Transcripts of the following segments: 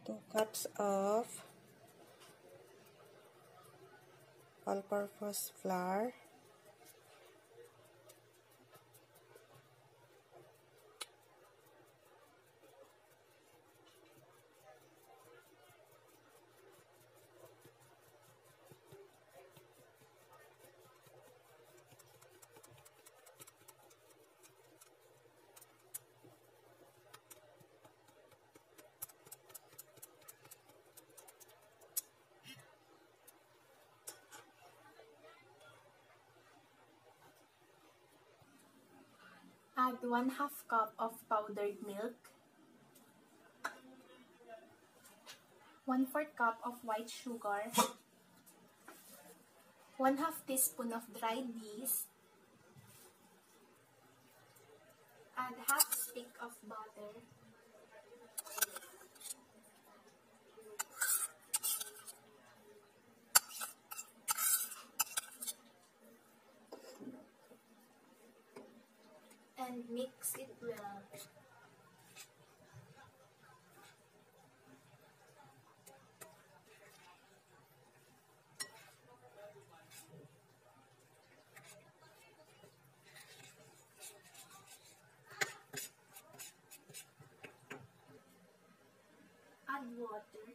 2 cups of all-purpose flour. Add 1/2 cup of powdered milk, 1/4 cup of white sugar, 1/2 teaspoon of dried yeast, add 1/2 stick of butter, and mix it well. Add water.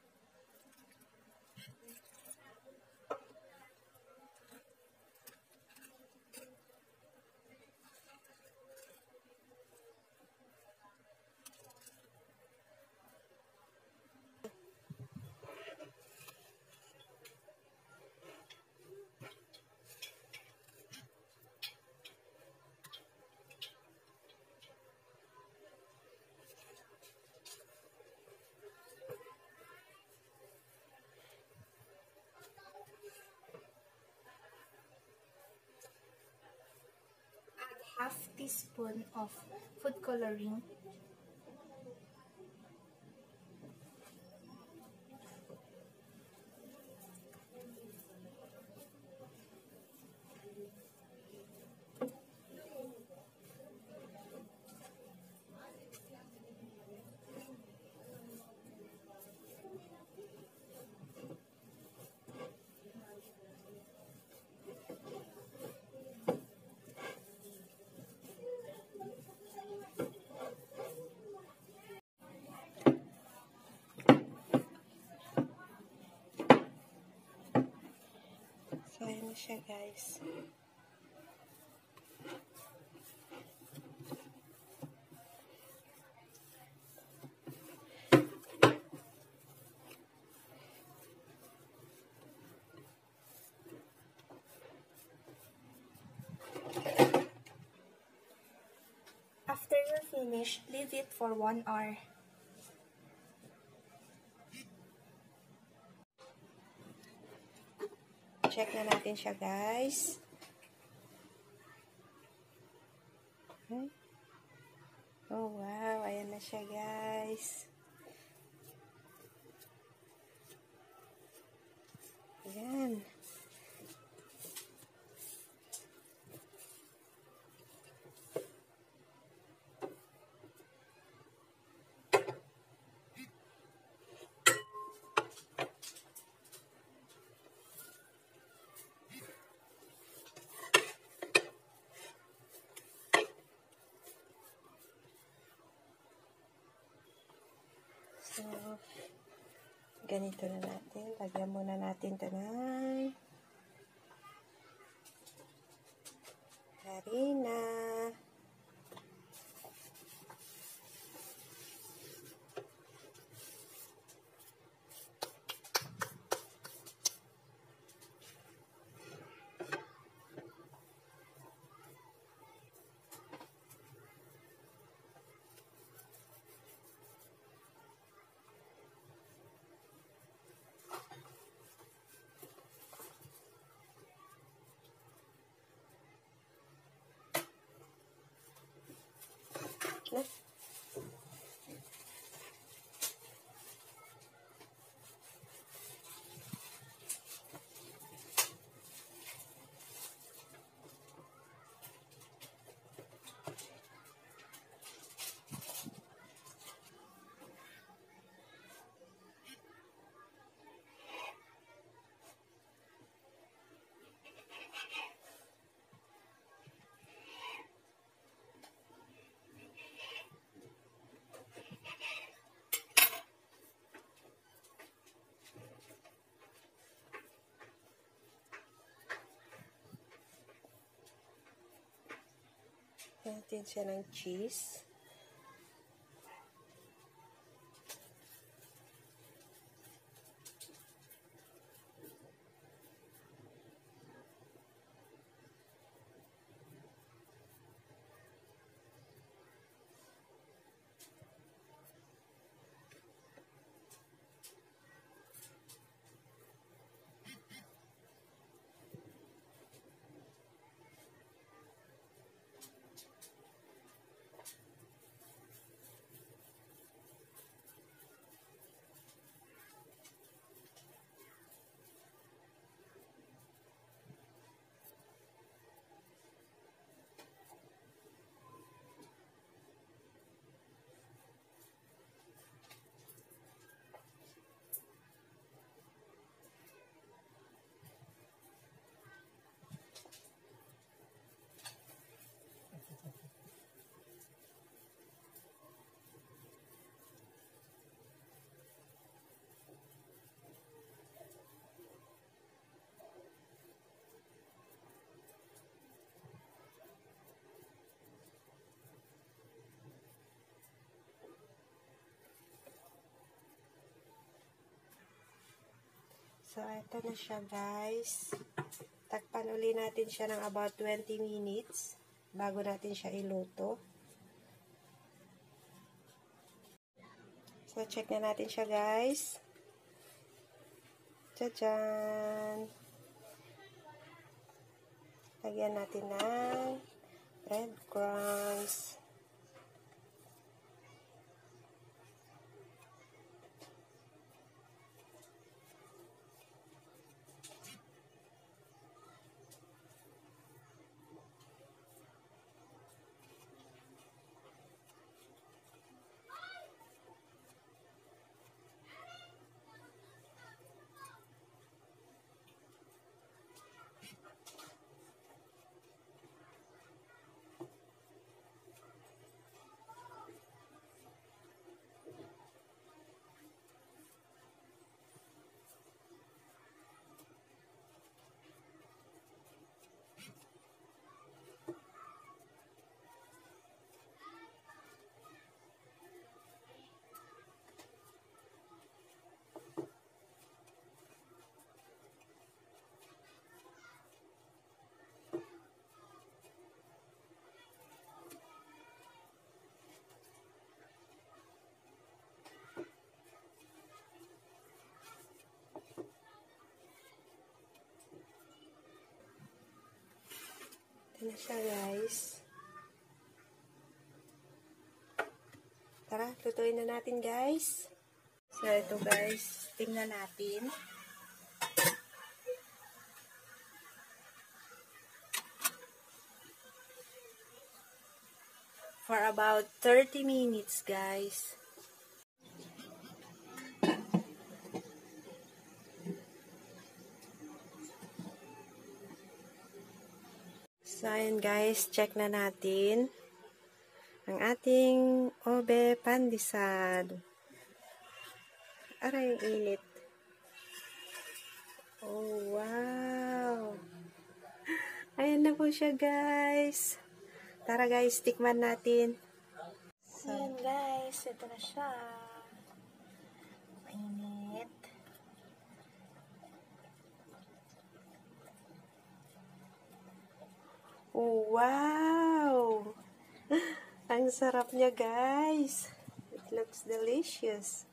Add 1/2 teaspoon of food coloring, So, ayan na siya, guys. After you're finished, leave it for 1 hour. Check na natin siya, guys. Okay. Oh, wow. Ayan na siya, guys. Ayan. So, ganito na natin. Lagyan muna natin ito ng harina. natin siya ng cheese. So, ito na siya, guys. Takpan uli natin siya ng about 20 minutes bago natin siya iluto. So, check na natin siya, guys. Tadyan! Lagyan natin ng breadcrumbs. Ito na siya, guys. Tara, lutuin na natin, guys. So, ito, guys. Tingnan natin. For about 30 minutes, guys. So, ayan guys, check na natin ang ating ube pandesal. Aray, init. Oh, wow! Ayan na po siya, guys. Tara guys, tikman natin. So, ayan guys, ito na siya. Mainit. Oh, wow! Ang sarap niya, guys. It looks delicious.